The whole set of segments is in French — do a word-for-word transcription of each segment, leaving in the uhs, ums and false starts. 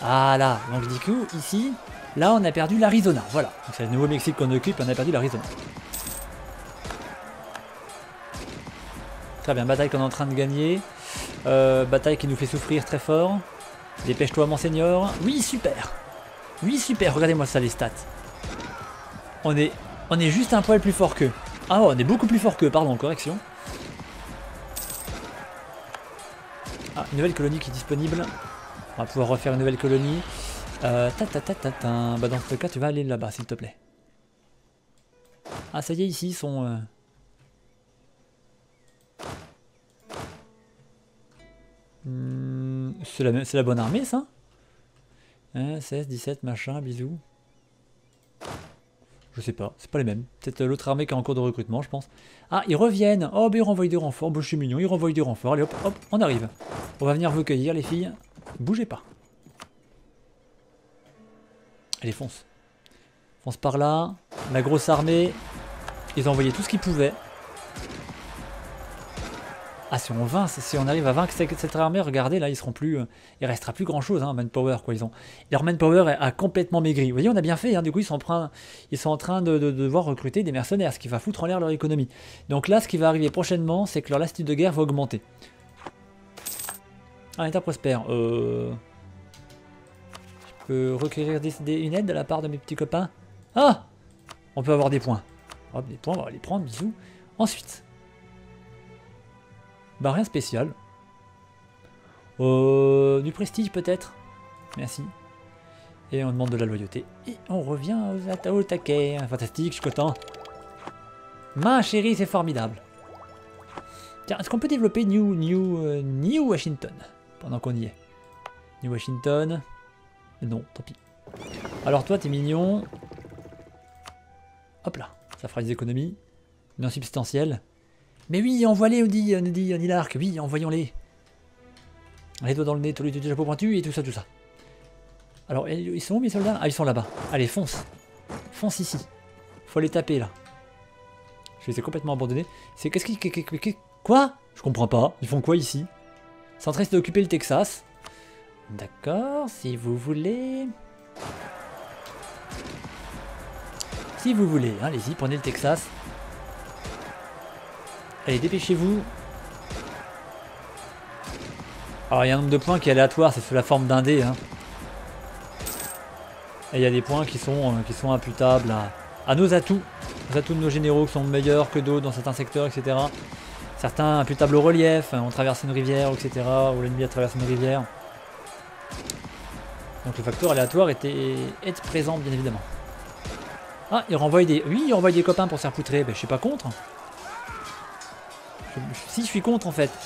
Voilà, donc du coup, ici, là on a perdu l'Arizona, voilà. Donc c'est le Nouveau-Mexique qu'on occupe et on a perdu l'Arizona. Très bien, bataille qu'on est en train de gagner. Euh, bataille qui nous fait souffrir très fort. Dépêche-toi mon seigneur. Oui, super. Oui, super, regardez-moi ça les stats. On est, on est juste un poil plus fort qu'eux. Ah, on est beaucoup plus fort qu'eux, pardon, correction. Ah, une nouvelle colonie qui est disponible. On va pouvoir refaire une nouvelle colonie. Euh, ta ta ta ta ta. Bah dans ce cas, tu vas aller là-bas, s'il te plaît. Ah, ça y est, ici, ils sont... Euh... Hmm, c'est la, la bonne armée, ça hein, seize, dix-sept, machin, bisous. Je sais pas, c'est pas les mêmes. Peut-être l'autre armée qui est en cours de recrutement, je pense. Ah, ils reviennent. Oh, ben ils renvoient des renforts. Bon, je suis mignon, ils renvoient des renforts. Allez, hop, hop, on arrive. On va venir vous cueillir, les filles. Bougez pas. Allez, fonce. Fonce par là. La grosse armée. Ils ont envoyé tout ce qu'ils pouvaient. Ah, si on vainc, si on arrive à vaincre cette armée, regardez, là, ils seront plus... Euh, il restera plus grand-chose, hein, manpower, quoi. Ils ont, leur manpower a complètement maigri. Vous voyez, on a bien fait, hein, du coup, ils sont en train, ils sont en train de, de, de devoir recruter des mercenaires, ce qui va foutre en l'air leur économie. Donc là, ce qui va arriver prochainement, c'est que leur lassitude de guerre va augmenter. Ah, état prospère. Euh... Je peux requérir des, des, une aide de la part de mes petits copains. Ah, on peut avoir des points. Hop, des points, on va les prendre, bisous. Ensuite... Bah rien spécial. Euh, du prestige peut-être. Merci. Et on demande de la loyauté. Et on revient aux au taquet. Fantastique, je suis content. Ma chérie, c'est formidable. Tiens, est-ce qu'on peut développer New, New, euh, New Washington pendant qu'on y est? New Washington. Non, tant pis. Alors toi, t'es mignon. Hop là, ça fera des économies. Non substantielles. Mais oui, envoie-les, nous dit, nous dit Nilark. Oui, envoyons-les. Les doigts dans le nez, tous les chapeaux pointus et tout ça, tout ça. Alors, ils sont où mes soldats? Ah, ils sont là-bas. Allez, fonce. Fonce ici. Faut les taper, là. Je les ai complètement abandonnés. C'est qu'est-ce qui... Quoi? Je comprends pas. Ils font quoi ici? S'intéressent d'occuper le Texas. D'accord, si vous voulez... Si vous voulez, hein, allez-y, prenez le Texas. Allez, dépêchez-vous. Alors, il y a un nombre de points qui est aléatoire, c'est sous la forme d'un dé. Hein. Et il y a des points qui sont, euh, qui sont imputables à, à nos atouts. Les atouts de nos généraux qui sont meilleurs que d'autres dans certains secteurs, et cetera. Certains imputables au relief, on traverse une rivière, et cetera. Ou l'ennemi a traversé une rivière. Donc le facteur aléatoire était, est présent, bien évidemment. Ah, il renvoie des... Oui, il renvoie des copains pour se faire poutrer. Ben, je suis pas contre. Je... Si, je suis contre, en fait.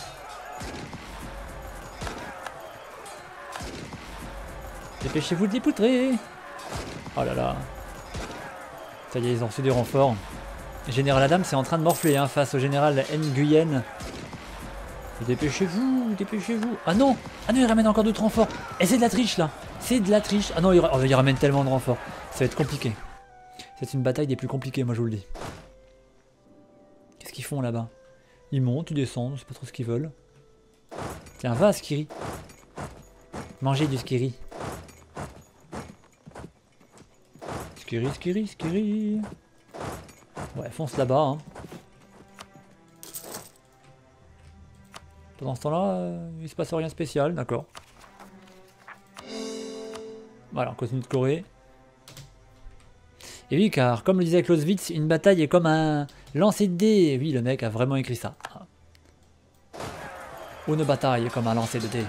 Dépêchez-vous de les poutrer. Oh là là. Ça y est, ils ont reçu des renforts. Général Adam, c'est en train de morfler hein, face au général Nguyen. Dépêchez-vous, dépêchez-vous. Ah non, ah non, il ramène encore d'autres renforts. Et c'est de la triche là. C'est de la triche. Ah non, il, oh, il ramène tellement de renforts. Ça va être compliqué. C'est une bataille des plus compliquées, moi je vous le dis. Qu'est-ce qu'ils font là-bas? Ils montent, ils descendent, je sais pas trop ce qu'ils veulent. Tiens, va, Skiri. Mangez du Skiri. Skiri, Skiri, Skiri. Ouais, fonce là-bas. Hein. Pendant ce temps-là, euh, il se passe rien de spécial, d'accord. Voilà, on continue de courir. Et oui, car comme le disait Clausewitz, une bataille est comme un lancer de dés. Et oui, le mec a vraiment écrit ça. Une bataille est comme un lancer de dés.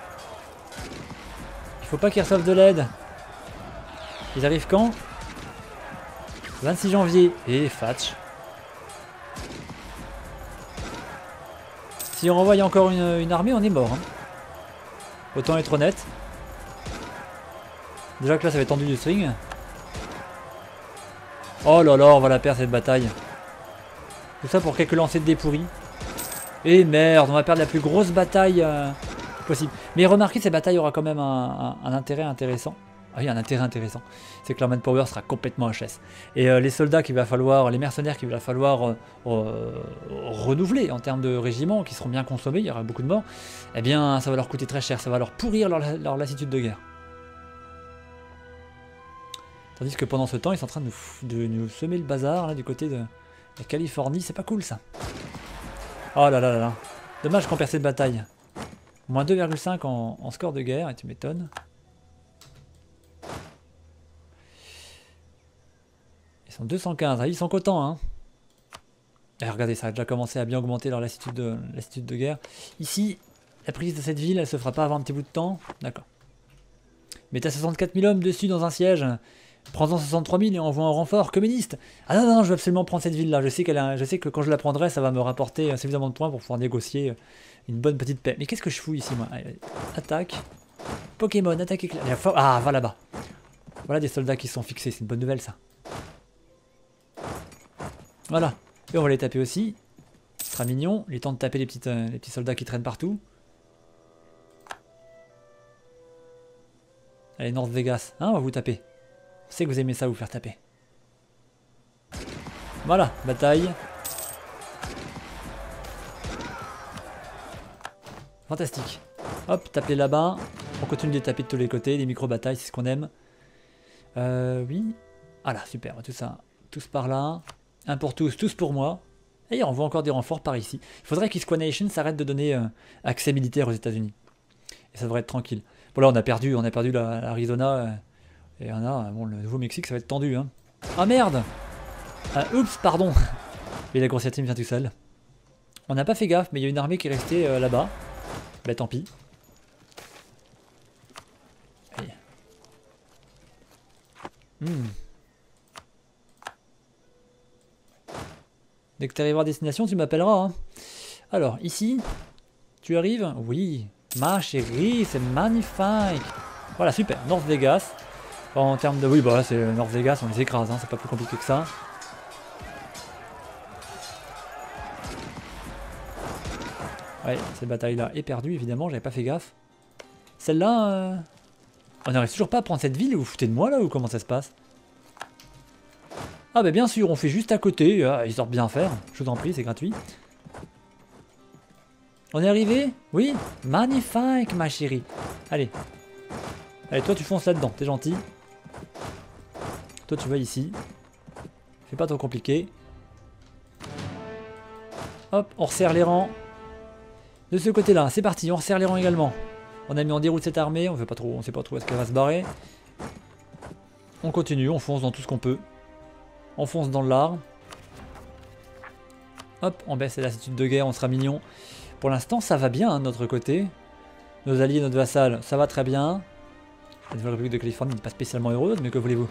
Il faut pas qu'ils reçoivent de l'aide. Ils arrivent quand? vingt-six janvier. Et Fatch. Si on renvoie encore une, une armée, on est mort. Hein. Autant être honnête. Déjà que là, ça va être tendu du string. Oh là là, on va la perdre cette bataille. Tout ça pour quelques lancers de dés pourris. Et merde, on va perdre la plus grosse bataille euh, possible. Mais remarquez, cette bataille aura quand même un, un, un intérêt intéressant. Ah oui, un intérêt intéressant. C'est que leur manpower sera complètement H S. Et euh, les soldats qu'il va falloir, les mercenaires qu'il va falloir euh, euh, renouveler en termes de régiment, qui seront bien consommés, il y aura beaucoup de morts, eh bien ça va leur coûter très cher, ça va leur pourrir leur, leur lassitude de guerre. Tandis que pendant ce temps, ils sont en train de nous, de nous semer le bazar là du côté de la Californie. C'est pas cool ça. Oh là là là là. Dommage qu'on perd cette bataille. Moins deux virgule cinq en, en score de guerre, et tu m'étonnes. Ils sont deux cent quinze, ah, ils sont contents hein. Et regardez, ça a déjà commencé à bien augmenter leur lassitude de, lassitude de guerre. Ici, la prise de cette ville, elle se fera pas avant un petit bout de temps. D'accord. Mais t'as soixante-quatre mille hommes dessus dans un siège. Prends-en soixante-trois mille et envoie un renfort communiste. Ah non, non, je veux absolument prendre cette ville-là. Je sais qu'elle a, je sais que quand je la prendrai, ça va me rapporter suffisamment de points pour pouvoir négocier une bonne petite paix. Mais qu'est-ce que je fous ici, moi? Allez, allez. Attaque. Pokémon, attaque éclair. Ah, va là-bas. Voilà des soldats qui se sont fixés. C'est une bonne nouvelle, ça. Voilà. Et on va les taper aussi. Ce sera mignon. Il est temps de taper les, petites, euh, les petits soldats qui traînent partout. Allez, North Vegas. Hein, on va vous taper. Je sais que vous aimez ça, vous faire taper. Voilà, bataille. Fantastique. Hop, taper là-bas. On continue de les taper de tous les côtés. Des micro-batailles, c'est ce qu'on aime. Euh, oui. Ah là, super. Tout ça. Tous par là. Un pour tous, tous pour moi. Et on voit encore des renforts par ici. Il faudrait qu'Isquanation s'arrête de donner euh, accès militaire aux États-Unis. Et ça devrait être tranquille. Bon là, on a perdu, on a perdu l'Arizona. Euh, et on a, bon, le Nouveau-Mexique, ça va être tendu. Hein. Ah merde. Ah, oups, pardon. Et la grossièreté me vient tout seul. On n'a pas fait gaffe, mais il y a une armée qui est restée euh, là-bas. Bah tant pis. Allez. Hmm. Dès que tu arriveras à destination, tu m'appelleras. Hein. Alors, ici, tu arrives? Oui. Ma chérie, c'est magnifique. Voilà, super. North Vegas. En termes de... Oui, bah c'est North Vegas, on les écrase. Hein. C'est pas plus compliqué que ça. Ouais, cette bataille-là est perdue, évidemment. J'avais pas fait gaffe. Celle-là... Euh... On n'arrive toujours pas à prendre cette ville. Vous vous foutez de moi, là, ou comment ça se passe? Ah bah bien sûr, on fait juste à côté, ah, ils sortent bien faire, je vous en prie, c'est gratuit. On est arrivé? Oui? Magnifique ma chérie. Allez. Allez, toi tu fonces là-dedans, t'es gentil. Toi tu vas ici. Fais pas trop compliqué. Hop, on resserre les rangs. De ce côté-là, c'est parti, on resserre les rangs également. On a mis en déroute cette armée, on veut pas trop, on sait pas trop où est-ce qu'elle va se barrer. On continue, on fonce dans tout ce qu'on peut. On fonce dans l'art. Hop, on baisse la lassitude de guerre, on sera mignon. Pour l'instant, ça va bien hein, de notre côté. Nos alliés, notre vassal, ça va très bien. La Nouvelle République de Californie n'est pas spécialement heureuse, mais que voulez-vous?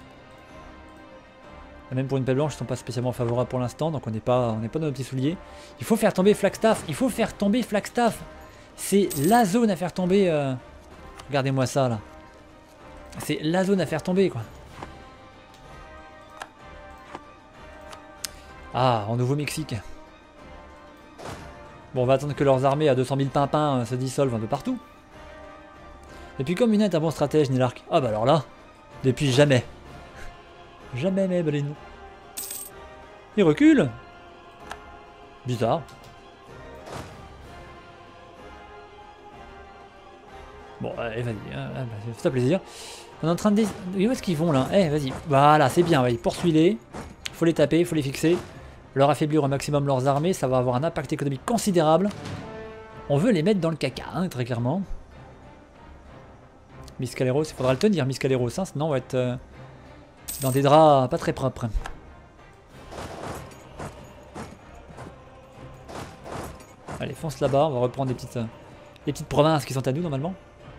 Même pour une paix blanche, ils ne sont pas spécialement favorables pour l'instant, donc on n'est pas, on n'est pas dans nos petits souliers. Il faut faire tomber Flagstaff, il faut faire tomber Flagstaff. C'est la zone à faire tomber. Euh... Regardez-moi ça là. C'est la zone à faire tomber quoi. Ah, en Nouveau-Mexique. Bon, on va attendre que leurs armées à deux cent mille pimpins se dissolvent un peu partout. Depuis quand Munet est un bon stratège, Nilark? Ah bah alors là, depuis jamais. Jamais, Maybelline. Il recule. Bizarre. Bon, allez, vas-y, hein, fais-toi plaisir. On est en train de... Où est-ce qu'ils vont là? Eh, vas-y. Voilà, c'est bien, vas-y, poursuis-les. Faut les taper, faut les fixer. Leur affaiblir au maximum leurs armées, ça va avoir un impact économique considérable. On veut les mettre dans le caca, hein, très clairement. Miscaleros, il faudra le tenir, Miscaleros, hein, sinon on va être euh, dans des draps pas très propres. Allez, fonce là-bas, on va reprendre les petites, euh, les petites provinces qui sont à nous normalement.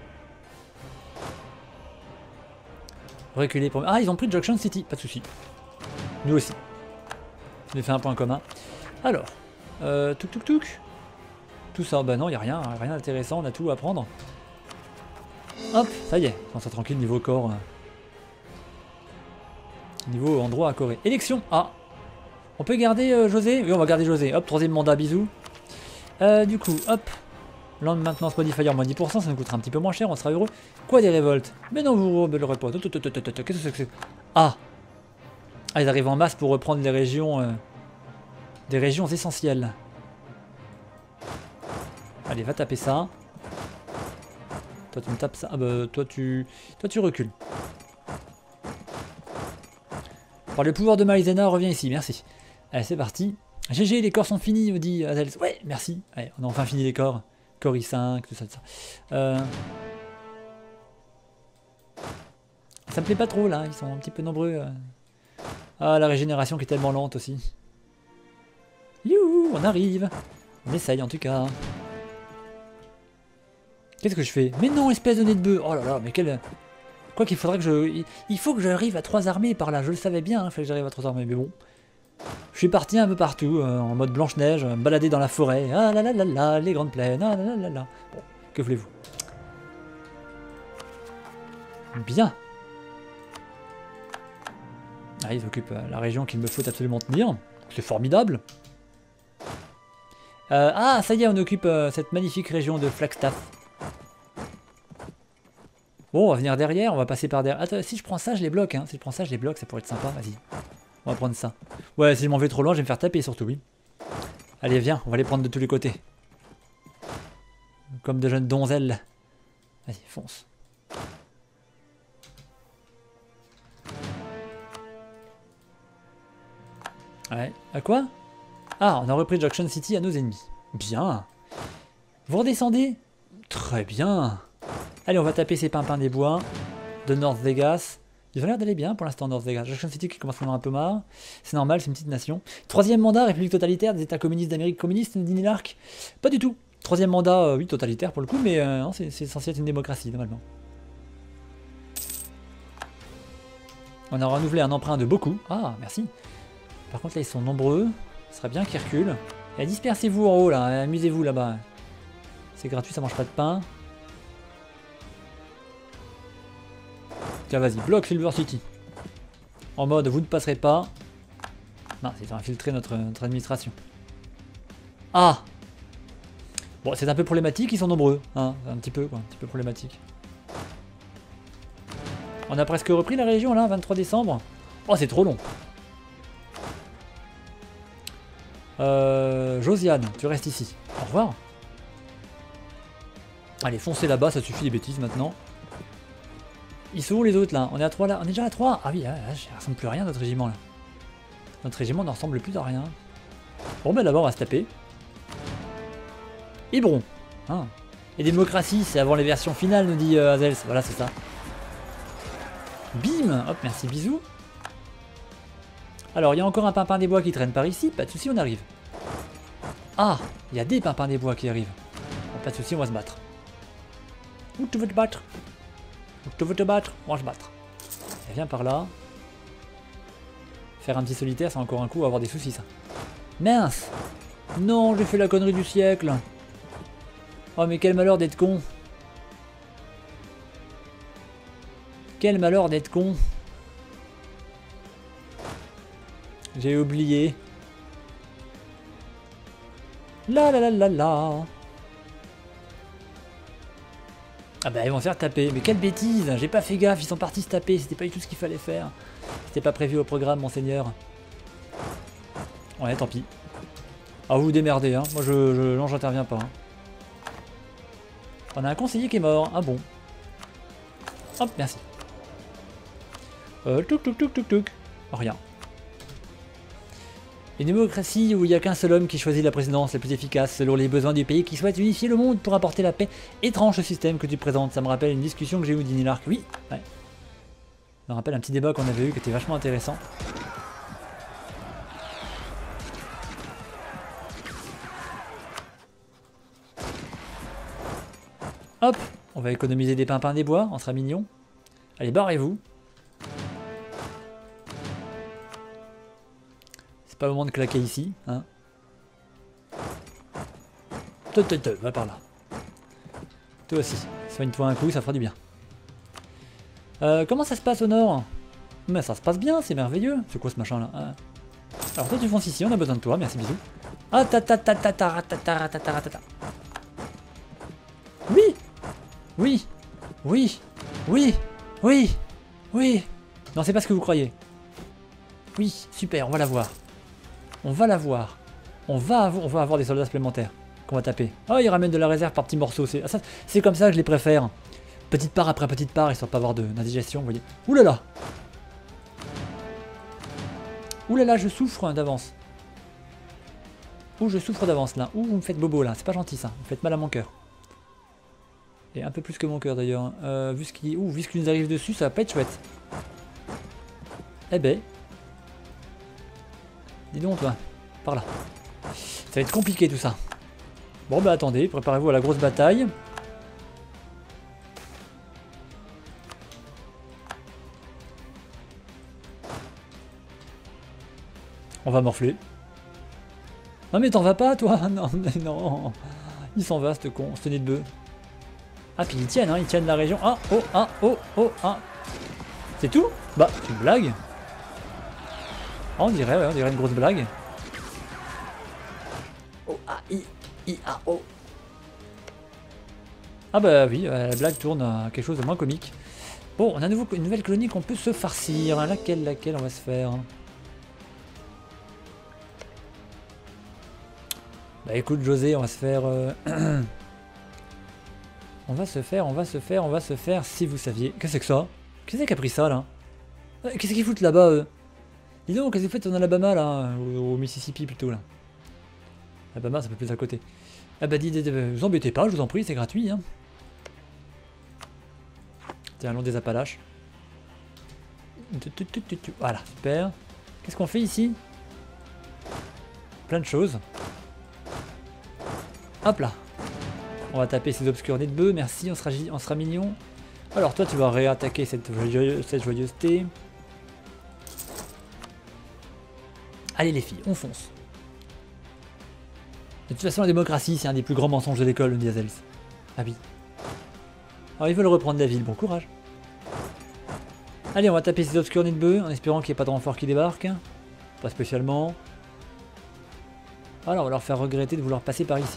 Reculer pour... Ah, ils ont pris Junction City, pas de soucis. Nous aussi. On a fait un point commun. Alors, euh, touk touk touk. Tout ça, bah non, il n'y a rien, rien d'intéressant, on a tout à prendre. Hop, ça y est, on s'en tranquille niveau corps. Niveau endroit à Corée. Élection, ah. On peut garder euh, José? Oui, on va garder José. Hop, troisième mandat, bisous. Euh, du coup, hop. Land maintenance modifier moins dix pour cent, ça nous coûtera un petit peu moins cher, on sera heureux. Quoi des révoltes? Mais non, vous ne l'aurez pas. Qu'est-ce que c'est? Ah. Ah, ils arrivent en masse pour reprendre les régions, euh, des régions essentielles. Allez, va taper ça. Toi, tu me tapes ça. Ah bah, toi, tu, toi, tu recules. Par le pouvoir de Maïzena, reviens ici, merci. Allez, c'est parti. G G, les corps sont finis, me dit Azels. Ouais, merci. Allez, on a enfin fini les corps. Corps I cinq, tout ça, tout ça. Euh... Ça me plaît pas trop, là. Ils sont un petit peu nombreux. Ah, la régénération qui est tellement lente aussi. Youhou, on arrive. On essaye, en tout cas. Qu'est-ce que je fais? Mais non, espèce de nez de bœuf. Oh là là, mais quel... Quoi qu'il faudrait que je... Il faut que j'arrive à trois armées par là. Je le savais bien, il hein, fallait que j'arrive à trois armées. Mais bon. Je suis parti un peu partout, euh, en mode Blanche-Neige, me balader dans la forêt. Ah là là là là, les grandes plaines. Ah là là là là. Bon, que voulez-vous? Bien. Ah, ils occupent euh, la région qu'il me faut absolument tenir. C'est formidable. Euh, ah, ça y est, on occupe euh, cette magnifique région de Flagstaff. Bon, on va venir derrière, on va passer par derrière. Attends, si je prends ça, je les bloque. Hein. Si je prends ça, je les bloque, ça pourrait être sympa. Vas-y. On va prendre ça. Ouais, si je m'en vais trop loin, je vais me faire taper surtout, oui. Allez, viens, on va les prendre de tous les côtés. Comme de jeunes donzelles. Vas-y, fonce. Ouais, à quoi? Ah, on a repris Junction City à nos ennemis. Bien. Vous redescendez? Très bien. Allez, on va taper ces pimpins des bois de North Vegas. Ils ont l'air d'aller bien pour l'instant, North Vegas. Junction City qui commence à en avoir un peu marre. C'est normal, c'est une petite nation. Troisième mandat, République totalitaire des États communistes d'Amérique communiste, dit Lark. Pas du tout. Troisième mandat, euh, oui, totalitaire pour le coup, mais euh, c'est censé être une démocratie, normalement. On a renouvelé un emprunt de beaucoup. Ah, merci. Par contre, là, ils sont nombreux. Ce serait bien qu'ils reculent. Et dispersez-vous en haut, là. Amusez-vous, là-bas. C'est gratuit, ça mange pas de pain. Tiens, vas-y, bloque Silver City. En mode, vous ne passerez pas. Non, c'est infiltrer notre, notre administration. Ah! Bon, c'est un peu problématique, ils sont nombreux. Hein, un petit peu, quoi. Un petit peu problématique. On a presque repris la région, là, vingt-trois décembre. Oh, c'est trop long. Euh, Josiane, tu restes ici. Au revoir. Allez, foncez là-bas, ça suffit des bêtises maintenant. Ils sont où les autres là? On est à trois là. On est déjà à trois. Ah oui, là, là, ça ressemble plus à rien notre régiment là. Notre régiment ne ressemble plus à rien. Bon ben d'abord on va se taper. Hébron. Hein. Et démocratie, c'est avant les versions finales, nous dit euh, Azels. Voilà, c'est ça. Bim. Hop, merci, bisous. Alors, il y a encore un pimpin des bois qui traîne par ici. Pas de soucis, on arrive. Ah, il y a des pimpins des bois qui arrivent. Bon, pas de soucis, on va se battre. Où tu veux te battre? Où tu veux te battre? On va se battre. Et viens par là. Faire un petit solitaire, c'est encore un coup, on va avoir des soucis, ça. Mince. Non, j'ai fait la connerie du siècle. Oh, mais quel malheur d'être con. Quel malheur d'être con. J'ai oublié. La la la la la. Ah bah ils vont se faire taper. Mais quelle bêtise. J'ai pas fait gaffe, ils sont partis se taper. C'était pas du tout ce qu'il fallait faire. C'était pas prévu au programme, monseigneur. Ouais, tant pis. Ah, vous vous démerdez, hein. Moi, je, je, non, j'interviens pas. Hein. On a un conseiller qui est mort. Ah bon. Hop, merci. Euh, touk touk touk touk touk. Oh, rien. Une démocratie où il n'y a qu'un seul homme qui choisit la présidence la plus efficace selon les besoins du pays qui souhaite unifier le monde pour apporter la paix. Étrange ce système que tu présentes. Ça me rappelle une discussion que j'ai eue au Dîner Lark. Oui, ouais. Ça me rappelle un petit débat qu'on avait eu qui était vachement intéressant. Hop, on va économiser des pimpins des bois, on sera mignon. Allez, barrez-vous. C'est pas le moment de claquer ici, hein. Te, te, te, va par là. Toi aussi, soigne-toi un coup, ça fera du bien. Euh, comment ça se passe au nord? Mais ça se passe bien, c'est merveilleux. C'est quoi ce machin là? Ah. Alors toi tu fonces ici, on a besoin de toi, merci bisous. Ah ta ta ta ta ta ta ta ta ta ta ta. Oui. Oui. Oui. Oui. Oui. Oui. Non, c'est pas ce que vous croyez. Oui, super, on va la voir. On va la voir. On va, avoir, on va avoir des soldats supplémentaires qu'on va taper. Oh, ils ramènent de la réserve par petits morceaux. C'est ah, comme ça que je les préfère. Petite part après petite part, histoire de pas avoir d'indigestion, vous voyez. Ouh là là. Ouh là là, je souffre d'avance. Ouh, je souffre d'avance là. Ouh, vous me faites bobo là. C'est pas gentil ça. Vous faites mal à mon cœur. Et un peu plus que mon cœur d'ailleurs. Euh, vu ce qui, ouh, vu ce qui nous arrive dessus, ça va pas être chouette. Eh ben. Dis donc toi. Par là. Ça va être compliqué tout ça. Bon bah attendez, préparez-vous à la grosse bataille. On va morfler. Non mais t'en vas pas toi. Non mais non. Il s'en va ce con, ce nez de bœuf. Ah puis ils tiennent, hein, ils tiennent la région. Ah oh ah oh oh ah. C'est tout? Bah c'est une blague. Ah, on dirait, ouais, on dirait une grosse blague. Oh ah i i ah oh. Ah bah oui, la blague tourne à quelque chose de moins comique. Bon, on a à nouveau une nouvelle colonie qu'on peut se farcir. Laquelle, laquelle on va se faire? Bah écoute José, on va se faire... Euh... on va se faire, on va se faire, on va se faire, si vous saviez. Qu'est-ce que c'est que ça? Qu'est-ce qui a pris ça là? Qu'est-ce qu'ils foutent là-bas eux? Dis donc, qu'est-ce que vous faites en Alabama là? Au, au Mississippi plutôt là. Alabama, ça peut plus à côté. Ah bah dis, vous embêtez pas, je vous en prie, c'est gratuit. Hein. Tiens, long des Appalaches. Voilà, super. Qu'est-ce qu'on fait ici? Plein de choses. Hop là. On va taper ces obscurs nez de bœuf, merci, on sera, on sera mignon. Alors toi, tu vas réattaquer cette, joyeuse, cette joyeuseté. Allez les filles, on fonce. De toute façon, la démocratie, c'est un des plus grands mensonges de l'école, dit Azelis. Ah oui. Alors ils veulent reprendre la ville, bon courage. Allez, on va taper ces obscurs nez de bœuf, en espérant qu'il n'y ait pas de renfort qui débarque. Pas spécialement. Alors on va leur faire regretter de vouloir passer par ici.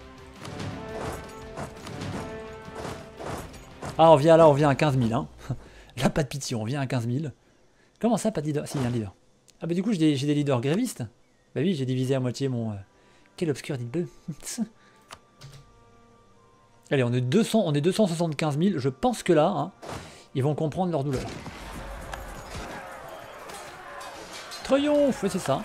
Ah, on vient là, on vient à quinze mille. Hein. Là, pas de pitié, on vient à quinze mille. Comment ça, pas de leader? Si, il y a un leader. Ah, bah du coup, j'ai des, des leaders grévistes. Bah oui, j'ai divisé à moitié mon... Euh... Quel obscur, dites-le. Allez, on est, deux cents, on est deux cent soixante-quinze mille. Je pense que là, hein, ils vont comprendre leur douleur. Triomphe, ouais, c'est ça.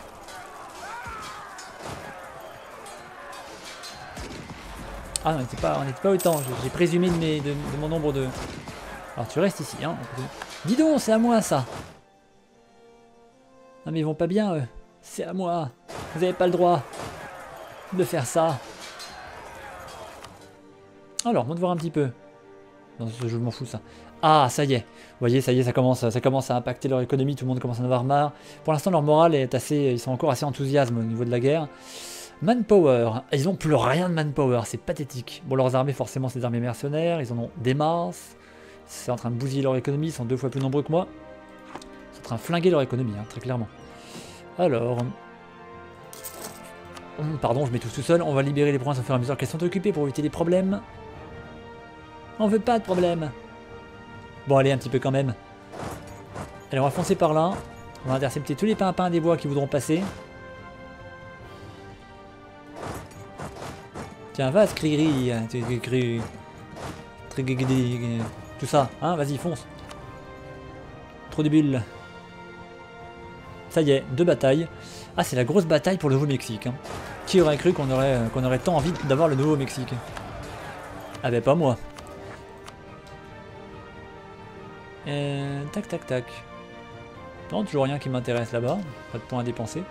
Ah, on n'était pas, on n'était pas autant. J'ai présumé de, mes, de, de mon nombre de... Alors, tu restes ici, hein. Dis donc, c'est à moi, ça. Non, mais ils vont pas bien, eux. C'est à moi. Vous n'avez pas le droit de faire ça. Alors, on va voir un petit peu. Dans ce jeu, je m'en fous, ça. Ah, ça y est. Vous voyez, ça y est, ça commence, ça commence à impacter leur économie. Tout le monde commence à en avoir marre. Pour l'instant, leur morale est assez... Ils sont encore assez enthousiastes au niveau de la guerre. Manpower. Ils n'ont plus rien de manpower. C'est pathétique. Bon, leurs armées, forcément, c'est des armées mercenaires. Ils en ont des masses. C'est en train de bousiller leur économie. Ils sont deux fois plus nombreux que moi. Ils sont en train de flinguer leur économie, hein, très clairement. Alors... Pardon, je mets tout tout seul. On va libérer les provinces au fur et à mesure qu'elles sont occupées pour éviter des problèmes. On veut pas de problème. Bon, allez, un petit peu quand même. Allez, on va foncer par là. On va intercepter tous les pimpins des bois qui voudront passer. Tiens, va, Skriri. Tout ça, hein, vas-y, fonce. Trop de bulles. Ça y est, deux batailles. Ah, c'est la grosse bataille pour le Nouveau-Mexique. Hein. Qui aurait cru qu'on aurait, qu'on aurait tant envie d'avoir le Nouveau-Mexique? Ah ben pas moi. Euh, tac tac tac. Non, toujours rien qui m'intéresse là-bas. Pas de points à dépenser.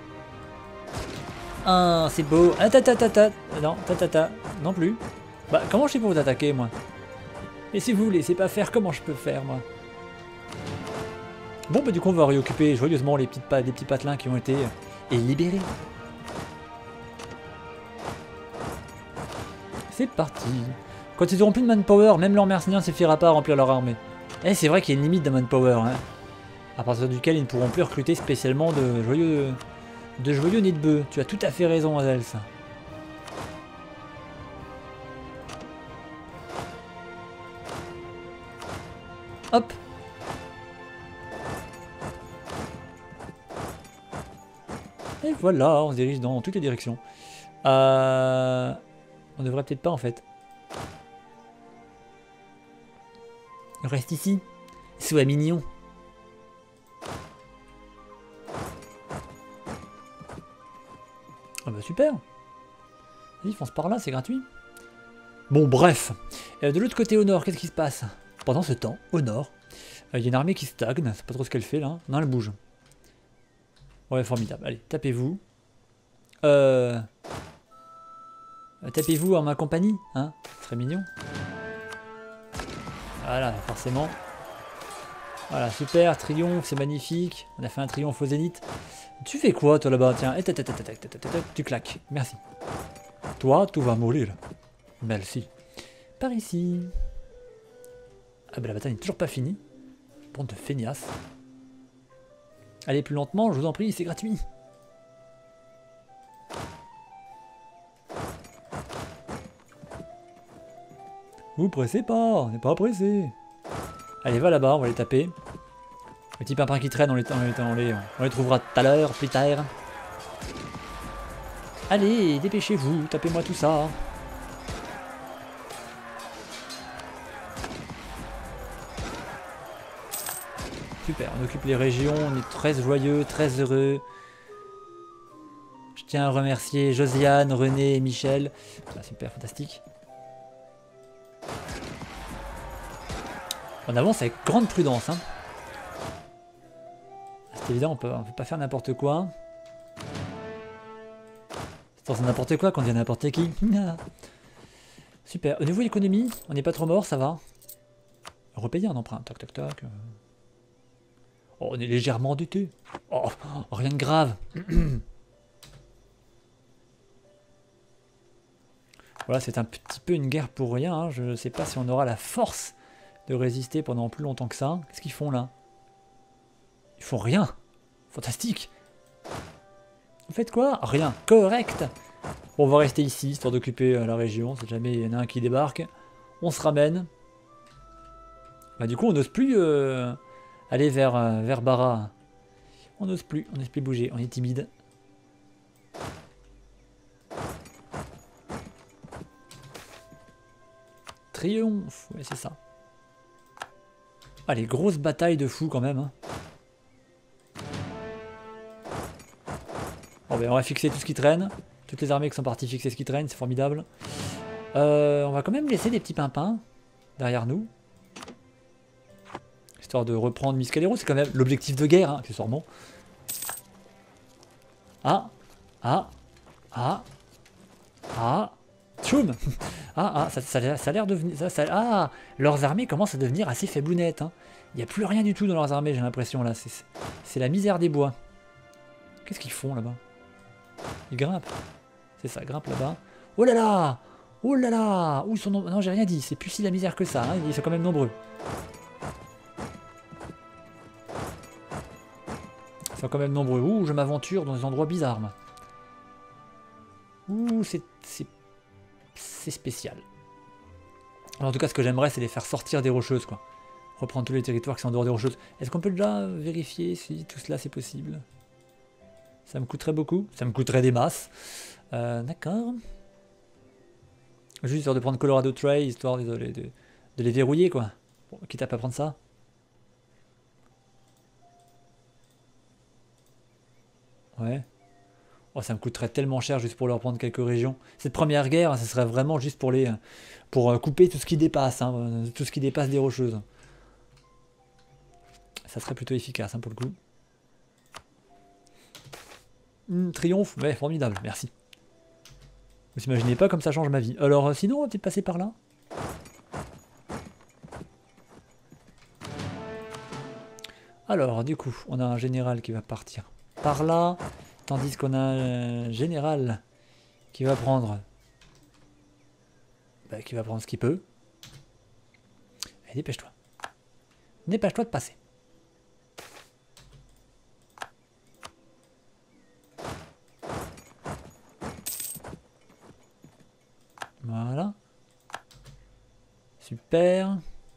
Ah, c'est beau. Ah, ta ta ta ta. Non, ta ta ta. Non plus. Bah, comment je sais pour vous attaquer, moi? Et si vous laissez pas faire, comment je peux faire, moi? Bon, bah, du coup, on va réoccuper joyeusement les, petites pa les petits patelins qui ont été euh, libérés. C'est parti. Quand ils auront plus de manpower, même leurs mercenaires ne suffira pas à remplir leur armée. Eh, c'est vrai qu'il y a une limite de manpower, hein, à partir duquel ils ne pourront plus recruter spécialement de joyeux, de joyeux nez de bœuf. Tu as tout à fait raison, Adèle, ça. Hop. Et voilà, on se dirige dans toutes les directions. Euh... On devrait peut-être pas, en fait. Reste ici. Sois mignon. Ah bah super. Vas-y, fonce par là, c'est gratuit. Bon, bref. Euh, de l'autre côté, au nord, qu'est-ce qui se passe? Pendant ce temps, au nord, il euh, y a une armée qui stagne. C'est pas trop ce qu'elle fait, là. Non, elle bouge. Ouais, formidable. Allez, tapez-vous. Euh... Tapez-vous en ma compagnie, hein. Ce serait mignon. Voilà, forcément. Voilà, super, triomphe, c'est magnifique. On a fait un triomphe au zénith. Tu fais quoi, toi, là-bas? Tiens, tu claques. Merci. Toi, tout va mourir. Merci. Par ici. Ah ben la bataille n'est toujours pas finie. Bande de feignasses. Allez plus lentement, je vous en prie, c'est gratuit. Vous pressez pas, on n'est pas pressé. Allez, va là-bas, on va les taper. Les petits pimpins qui traînent, on les, on les, on les, on les trouvera tout à l'heure, plus tard. Allez, dépêchez-vous, tapez-moi tout ça. Super, on occupe les régions, on est très joyeux, très heureux. Je tiens à remercier Josiane, René et Michel. Ah, super, fantastique. On avance avec grande prudence. Hein. C'est évident, on peut, on peut pas faire n'importe quoi. C'est n'importe quoi quand on dit n'importe qui. Super. Au niveau économie, on n'est pas trop mort, ça va. Repayer un emprunt. Tac, tac, tac. Oh, on est légèrement endetté. Oh, rien de grave. Voilà, c'est un petit peu une guerre pour rien. Hein. Je ne sais pas si on aura la force de résister pendant plus longtemps que ça. Qu'est-ce qu'ils font là? Ils font rien. Fantastique. Vous faites quoi? Rien. Correct. Bon, on va rester ici, histoire d'occuper euh, la région. Si jamais il y en a un qui débarque, on se ramène. Bah, du coup, on n'ose plus euh, aller vers, euh, vers Bara. On n'ose plus, on n'ose plus bouger. On est timide. Triomphe. Ouais, c'est ça. Allez, grosse bataille de fou quand même. Hein. Bon, ben, on va fixer tout ce qui traîne. Toutes les armées qui sont parties fixer ce qui traîne, c'est formidable. Euh, on va quand même laisser des petits pimpins derrière nous. Histoire de reprendre Miscalero, c'est quand même l'objectif de guerre, hein, accessoirement. Ah, ah, ah, ah, tchoum. Ah, ah, ça, ça, ça a l'air de venir... Ça, ça, ah, leurs armées commencent à devenir assez faiblounettes. Hein. Il n'y a plus rien du tout dans leurs armées, j'ai l'impression, là. C'est la misère des bois. Qu'est-ce qu'ils font, là-bas? Ils grimpent. C'est ça, grimpe là-bas. Oh là là! Oh là là! Où ils sont nombreux? Non, j'ai rien dit. C'est plus si la misère que ça. Hein. Ils sont quand même nombreux. Ils sont quand même nombreux. Ouh, je m'aventure dans des endroits bizarres. Moi. Ouh, c'est... C'est spécial. Alors, en tout cas, ce que j'aimerais, c'est les faire sortir des rocheuses, quoi. Reprendre tous les territoires qui sont en dehors des rocheuses. Est-ce qu'on peut déjà vérifier si tout cela c'est possible? Ça me coûterait beaucoup. Ça me coûterait des masses. Euh, D'accord. Juste histoire de prendre Colorado Trail, histoire de, de, de, de les verrouiller, quoi. Bon, quitte à pas prendre ça. Ouais. Oh, ça me coûterait tellement cher juste pour leur prendre quelques régions. Cette première guerre, ce serait vraiment juste pour les, pour couper tout ce qui dépasse, hein, tout ce qui dépasse des rocheuses. Ça serait plutôt efficace hein, pour le coup. Mmh, triomphe, ouais, formidable, merci. Vous imaginez pas comme ça change ma vie. Alors euh, sinon, on va peut-être passer par là. Alors, du coup, on a un général qui va partir par là. Tandis qu'on a un général qui va prendre... Bah, qui va prendre ce qu'il peut. Allez, dépêche-toi. Dépêche-toi de passer. Voilà. Super.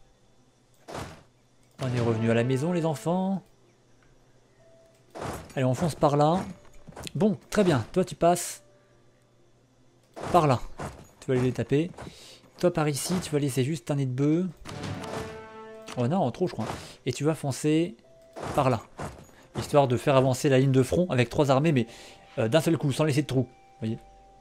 On est revenu à la maison, les enfants. Allez, on fonce par là. Bon, très bien. Toi, tu passes par là. Tu vas aller les taper. Toi, par ici, tu vas laisser juste un nez de bœuf. Oh non, en trop, je crois. Et tu vas foncer par là. Histoire de faire avancer la ligne de front avec trois armées, mais euh, d'un seul coup, sans laisser de trou. voyez.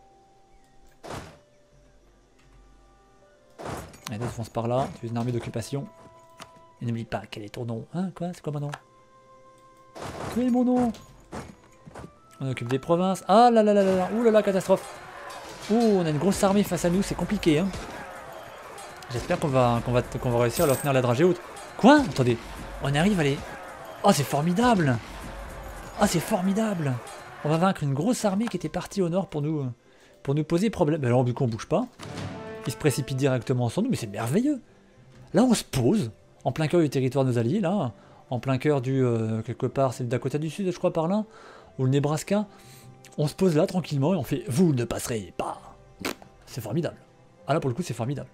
Allez, toi, tu fonces par là, tu es une armée d'occupation. Et n'oublie pas, quel est ton nom? Hein, quoi? C'est quoi mon nom? Quel est mon nom? On occupe des provinces. Ah là là là là là, ouh là là, catastrophe. Oh, on a une grosse armée face à nous, c'est compliqué, hein. J'espère qu'on va, qu'on va, qu'on va réussir à leur tenir la dragée haute. Quoi? Attendez, on arrive à les... Oh, c'est formidable! Ah, c'est formidable! On va vaincre une grosse armée qui était partie au nord pour nous, pour nous poser problème. Mais alors, du coup, on bouge pas. Ils se précipitent directement sur nous, mais c'est merveilleux! Là, on se pose, en plein cœur du territoire de nos alliés, là. En plein cœur du... Euh, quelque part, c'est le Dakota du Sud, je crois, par là. Ou le Nebraska. On se pose là, tranquillement, et on fait « Vous ne passerez pas !» C'est formidable. Ah là, pour le coup, c'est formidable.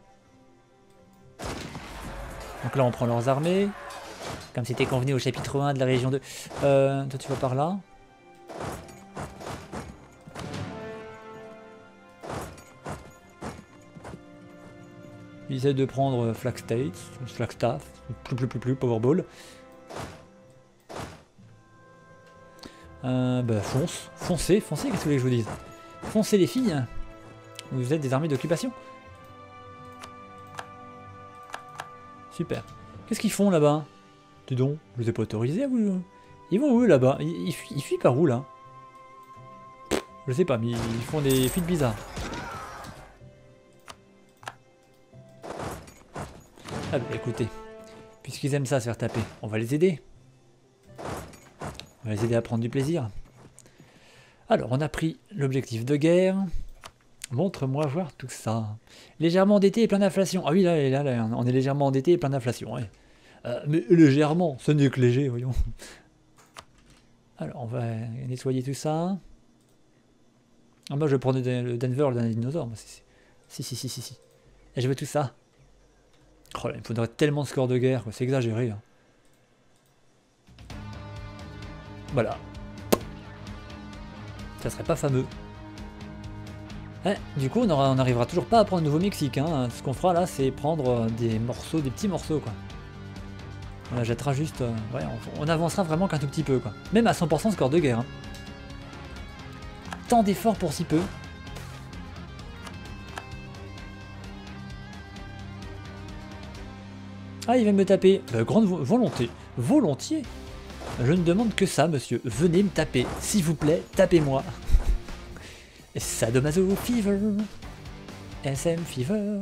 Donc là, on prend leurs armées. Comme c'était convenu au chapitre un de la région deux. Euh, toi, tu vas par là. Ils essaient de prendre Flagstaff, Flagstaff, plus plus plus plus, Powerball. Euh, bah, fonce, foncez, foncez, qu'est-ce que vous voulez que je vous dise? Foncez les filles. Vous êtes des armées d'occupation. Super. Qu'est-ce qu'ils font là-bas? Dis donc, je vous ai pas autorisé à vous... Ils vont où là-bas? ils, ils, fuient, ils fuient par où là? Je sais pas, mais ils font des fuites bizarres. Ah bah écoutez, puisqu'ils aiment ça se faire taper, on va les aider. On va les aider à prendre du plaisir. Alors, on a pris l'objectif de guerre. Montre-moi voir tout ça. Légèrement endetté et plein d'inflation. Ah oui, là, là, là, on est légèrement endetté et plein d'inflation. Ouais. Euh, mais légèrement, ce n'est que léger, voyons. Alors, on va nettoyer tout ça. Ah, moi, je prenais le Denver, le dernier dinosaure. Moi, si, si, si, si, si. Et je veux tout ça. Oh là, il me faudrait tellement de scores de guerre, c'est exagéré. Hein. Voilà. Ça serait pas fameux. Eh, du coup, on, aura, on arrivera toujours pas à prendre le Nouveau-Mexique. Hein. Ce qu'on fera là, c'est prendre des morceaux, des petits morceaux, quoi. On la jettera juste... Euh, ouais, on, on avancera vraiment qu'un tout petit peu, quoi. Même à cent pour cent score de guerre. Hein. Tant d'efforts pour si peu. Ah, il va me taper. Euh, grande vo volonté. Volontiers. Je ne demande que ça, monsieur. Venez me taper. S'il vous plaît, tapez-moi. Sadomaso Fever. S M Fever.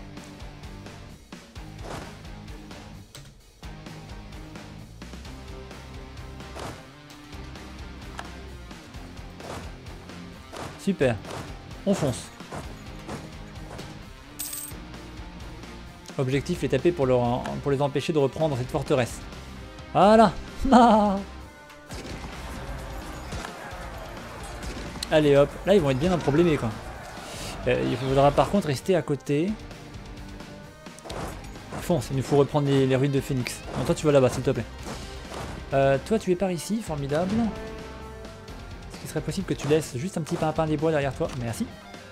Super. On fonce. Objectif est taper pour, leur, pour les empêcher de reprendre cette forteresse. Voilà. Ah. Allez hop, là ils vont être bien emproblémés quoi. Euh, il faudra par contre rester à côté. Fonce, il nous faut reprendre les, les ruines de Phoenix. Non, toi tu vas là-bas s'il te plaît. Euh, toi tu es par ici, formidable. Est-ce qu'il serait possible que tu laisses juste un petit pimpin des bois derrière toi? Merci.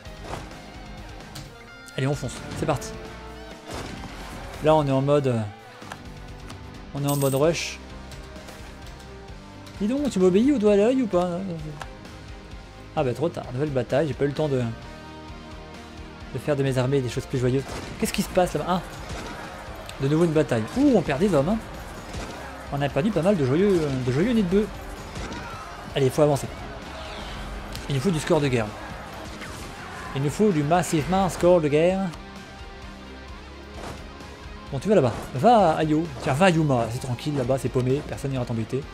Allez on fonce, c'est parti. Là on est en mode... On est en mode rush. Dis donc, tu m'obéis au doigt à l'œil ou pas? Ah bah trop tard, nouvelle bataille, j'ai pas eu le temps de... de faire de mes armées des choses plus joyeuses. Qu'est-ce qui se passe là-bas? Ah, de nouveau une bataille. Ouh, on perd des hommes. Hein. On a perdu pas mal de joyeux, de joyeux nids de bœufs. Allez, il faut avancer. Il nous faut du score de guerre. Il nous faut du massivement score de guerre. Bon, tu vas là-bas. Va, Ayo. Tiens, va, Yuma. C'est tranquille là-bas, c'est paumé. Personne n'ira t'embêter.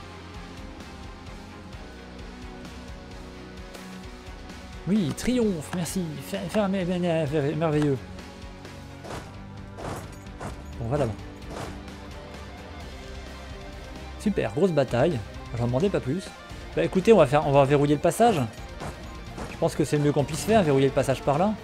Oui, triomphe, merci. Faire merveilleux. Bon, va là-bas. Super, grosse bataille. J'en demandais pas plus. Bah écoutez, on va faire, on va verrouiller le passage. Je pense que c'est le mieux qu'on puisse faire, verrouiller le passage par là.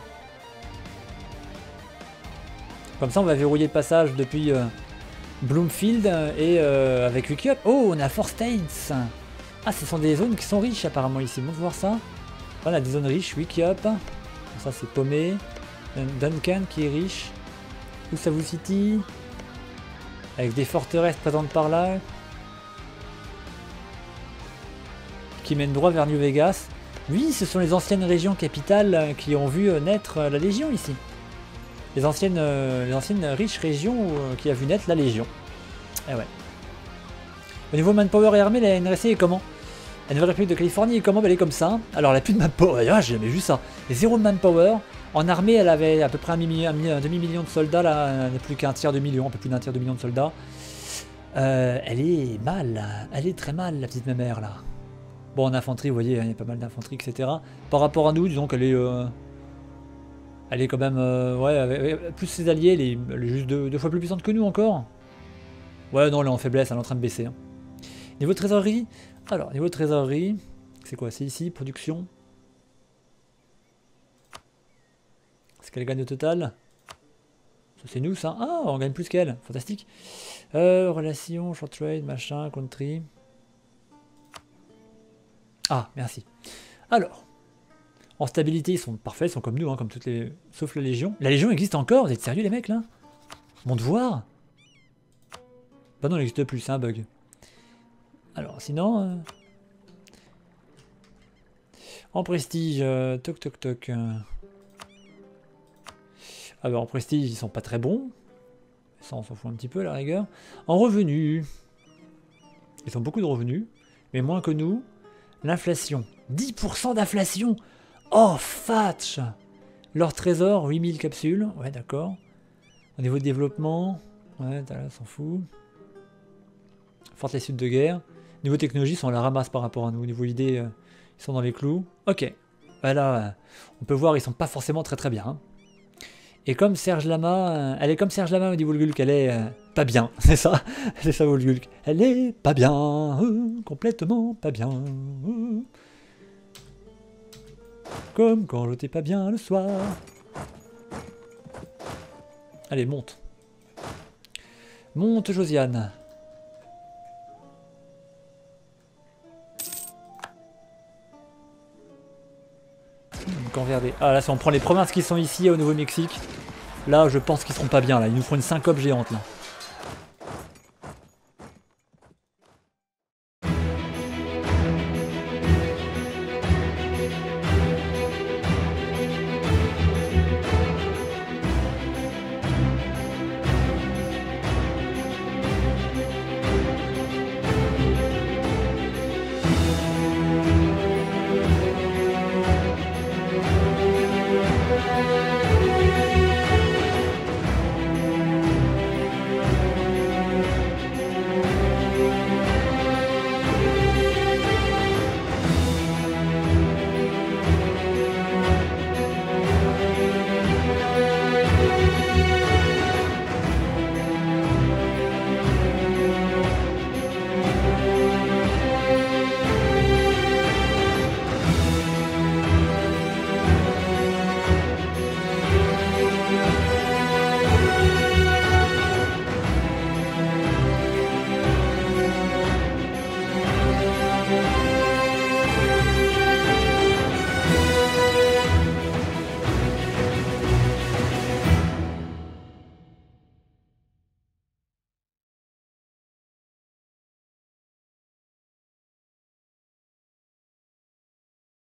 Comme ça, on va verrouiller le passage depuis euh, Bloomfield et euh, avec Wickup. Oh, on a Four States. Ah, ce sont des zones qui sont riches apparemment ici. On va voir ça. Voilà, des zones riches. Wickup. Ça, c'est paumé. Duncan qui est riche. Usavu City. Avec des forteresses présentes par là. Qui mènent droit vers New Vegas. Oui, ce sont les anciennes régions capitales qui ont vu naître la Légion ici. Les anciennes, euh, les anciennes riches régions euh, qui a vu naître la Légion. Eh ouais. Au niveau manpower et armée, la N R C est comment? La Nouvelle République de Californie est comment? Elle est comme ça. Alors elle a plus de manpower, ah, j'ai jamais vu ça. Zéro manpower. En armée, elle avait à peu près un, mi un, un demi-million de soldats, là, elle n'a plus qu'un tiers de million, un peu plus d'un tiers de million de soldats. Euh, elle est mal, elle est très mal, la petite mémère, là. Bon, en infanterie, vous voyez, il y a pas mal d'infanterie, et cetera. Par rapport à nous, disons qu'elle est... Euh, elle est quand même... Euh, ouais, avec, plus ses alliés, elle est, elle est juste deux, deux fois plus puissante que nous, encore. Ouais, non, elle est en faiblesse, elle est en train de baisser. Hein. Niveau trésorerie... Alors, niveau trésorerie... C'est quoi? C'est ici, production. C'est qu'elle gagne au total. Ça, c'est nous, ça. Ah, on gagne plus qu'elle. Fantastique. Euh, relations, short trade, machin, country... Ah, merci. Alors, en stabilité, ils sont parfaits, ils sont comme nous, hein, comme toutes les... Sauf la Légion. La Légion existe encore? Vous êtes sérieux, les mecs, là? Mon devoir? Bah non, elle n'existe plus, c'est un bug. Alors, sinon... Euh... En prestige, euh... toc toc toc. Euh... Ah bah en prestige, ils sont pas très bons. Ça, on s'en fout un petit peu, à la rigueur. En revenus... Ils ont beaucoup de revenus, mais moins que nous. L'inflation. dix pour cent d'inflation. Oh, fatch. Leur trésor, huit mille capsules. Ouais, d'accord. Au niveau de développement, ouais, là, s'en fout. Forte de guerre. Niveau technologie, ils sont à la ramasse par rapport à nous. Niveau idée, euh, ils sont dans les clous. Ok. Voilà, euh, on peut voir, ils sont pas forcément très très bien. Hein. Et comme Serge Lama, euh, elle est comme Serge Lama au niveau Volgulk, elle est euh, pas bien, c'est ça, c'est ça Volgulk. Elle est pas bien, euh, complètement pas bien. Euh, comme quand j'étais pas bien le soir. Allez, monte. Monte, Josiane. Ah là, si on prend les provinces qui sont ici au Nouveau-Mexique, là je pense qu'ils seront pas bien là, ils nous font une syncope géante là.